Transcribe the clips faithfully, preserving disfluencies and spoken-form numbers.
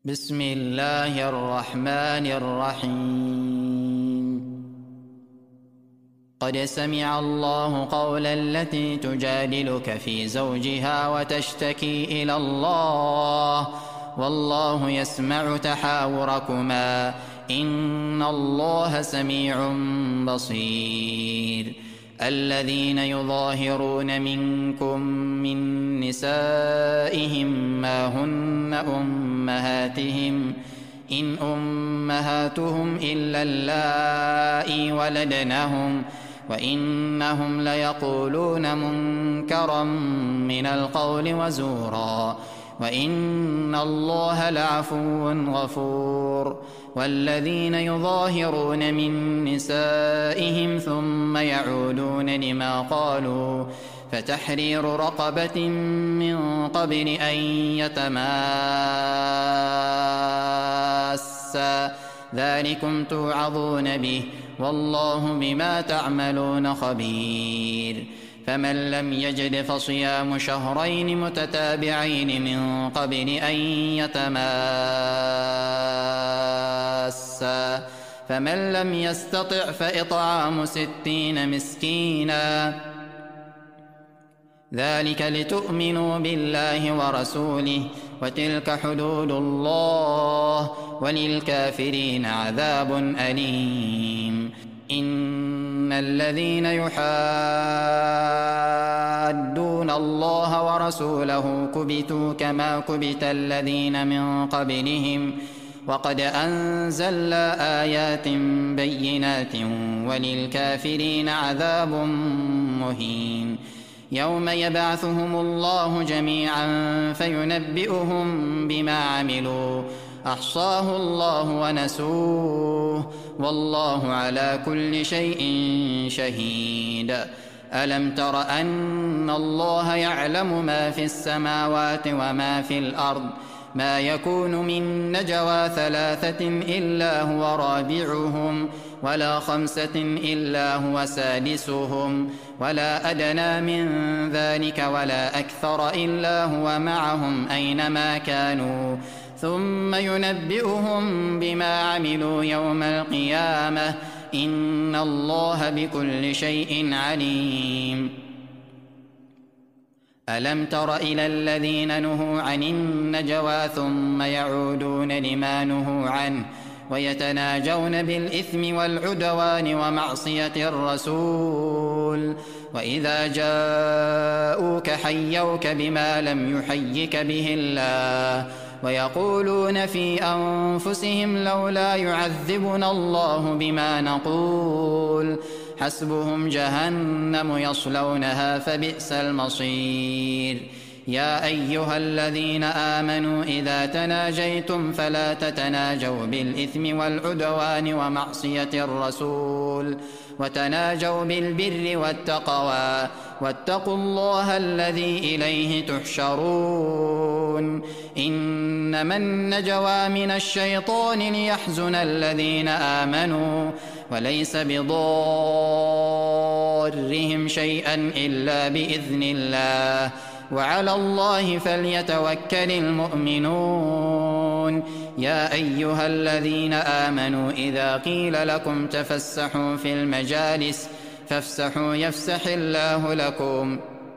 بسم الله الرحمن الرحيم. قد سمع الله قول التي تجادلك في زوجها وتشتكي إلى الله والله يسمع تحاوركما إن الله سميع بصير. الذين يظاهرون منكم من نسائهم ما هن أمهاتهم إن أمهاتهم إلا اللائي ولدنهم وإنهم ليقولون منكرا من القول وزورا وإن الله لعفو غفور. والذين يظاهرون من نسائهم ثم يعودون لما قالوا فتحرير رقبة من قبل أن يتماسا ذلكم توعظون به والله بما تعملون خبير. فمن لم يجد فصيام شهرين متتابعين من قبل أن يتماسا فمن لم يستطع فإطعام ستين مسكينا ذلك لتؤمنوا بالله ورسوله وتلك حدود الله وللكافرين عذاب أليم. إن الذين يحادون الله ورسوله كبتوا كما كبت الذين من قبلهم وقد أنزلنا آيات بينات وللكافرين عذاب مهين. يوم يبعثهم الله جميعا فينبئهم بما عملوا أحصاه الله ونسوه والله على كل شيء شهيد. ألم تر أن الله يعلم ما في السماوات وما في الأرض ما يكون من نجوى ثلاثة إلا هو رابعهم ولا خمسة إلا هو سادسهم ولا أدنى من ذلك ولا أكثر إلا هو معهم أينما كانوا ثم ينبئهم بما عملوا يوم القيامة إن الله بكل شيء عليم. ألم تر إلى الذين نهوا عن النجوى ثم يعودون لما نهوا عنه ويتناجون بالإثم والعدوان ومعصية الرسول وإذا جاءوك حيوك بما لم يحيك به الله ويقولون في أنفسهم لولا يعذبنا الله بما نقول حسبهم جهنم يصلونها فبئس المصير. يا أيها الذين آمنوا إذا تناجيتم فلا تتناجوا بالإثم والعدوان ومعصية الرسول وتناجوا بالبر والتقوى واتقوا الله الذي إليه تحشرون. إنما النجوى من الشيطان ليحزن الذين آمنوا وليس بضارهم شيئا إلا بإذن الله وعلى الله فليتوكل المؤمنون. يا أيها الذين آمنوا إذا قيل لكم تفسحوا في المجالس فافسحوا يفسح الله لكم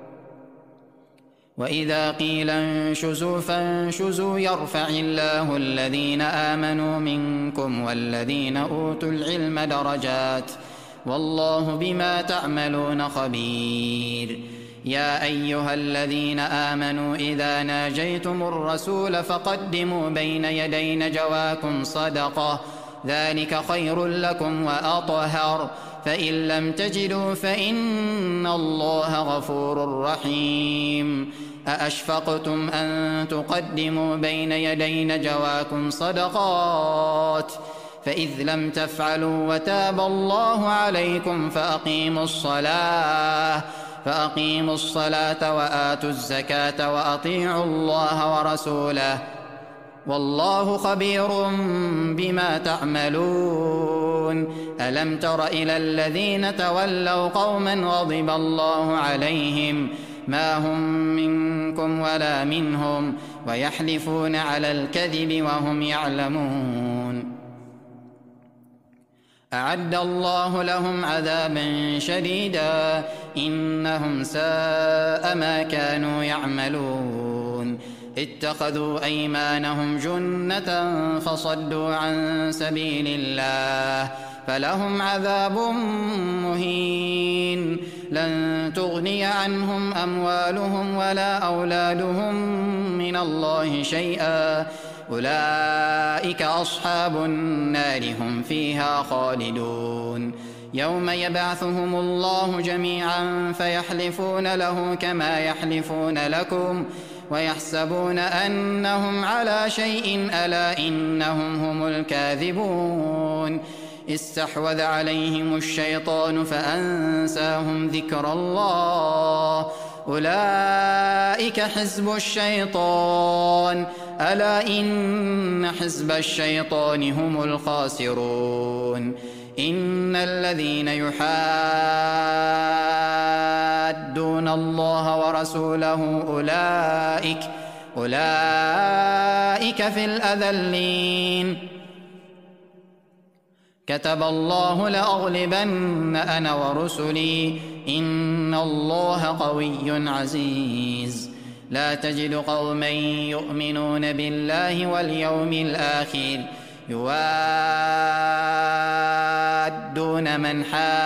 وإذا قيل انشزوا فانشزوا يرفع الله الذين آمنوا منكم والذين أوتوا العلم درجات والله بما تعملون خبير. يا أيها الذين آمنوا إذا ناجيتم الرسول فقدموا بين يدي نجواكم صدقة ذلك خير لكم وأطهر فإن لم تجدوا فإن الله غفور رحيم. أأشفقتم أن تقدموا بين يدي نجواكم صدقات فإذ لم تفعلوا وتاب الله عليكم فأقيموا الصلاة فأقيموا الصلاة وآتوا الزكاة وأطيعوا الله ورسوله والله خبير بما تعملون. ألم تر إلى الذين تولوا قوما غضب الله عليهم ما هم منكم ولا منهم ويحلفون على الكذب وهم يعلمون. أعد الله لهم عذابا شديدا إنهم ساء ما كانوا يعملون. اتخذوا أيمانهم جنة فصدوا عن سبيل الله فلهم عذاب مهين. لن تغني عنهم أموالهم ولا أولادهم من الله شيئا أولئك أصحاب النار هم فيها خالدون. يوم يبعثهم الله جميعا فيحلفون له كما يحلفون لكم ويحسبون أنهم على شيء ألا إنهم هم الكاذبون. استحوذ عليهم الشيطان فأنساهم ذكر الله أولئك حزب الشيطان ألا إن حزب الشيطان هم الخاسرون. إن الذين يحادون الله ورسوله أولئك أولئك في الأذلين. كتب الله لأغلبن أنا ورسلي إن الله قوي عزيز. لا تجد قوما يؤمنون بالله واليوم الآخر يوادون من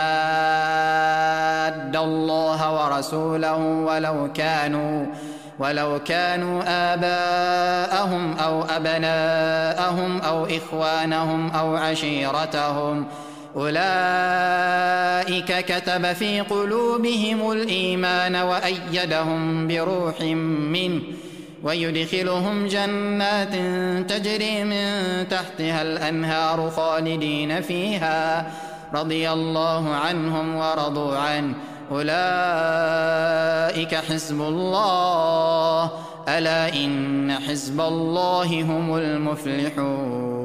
حاد الله ورسوله ولو كانوا ولو كانوا آباءهم أو أبناءهم أو إخوانهم أو عشيرتهم أولئك كتب في قلوبهم الإيمان وأيدهم بروح منه ويدخلهم جنات تجري من تحتها الأنهار خالدين فيها رضي الله عنهم ورضوا عنه أولئك حزب الله ألا إن حزب الله هم المفلحون.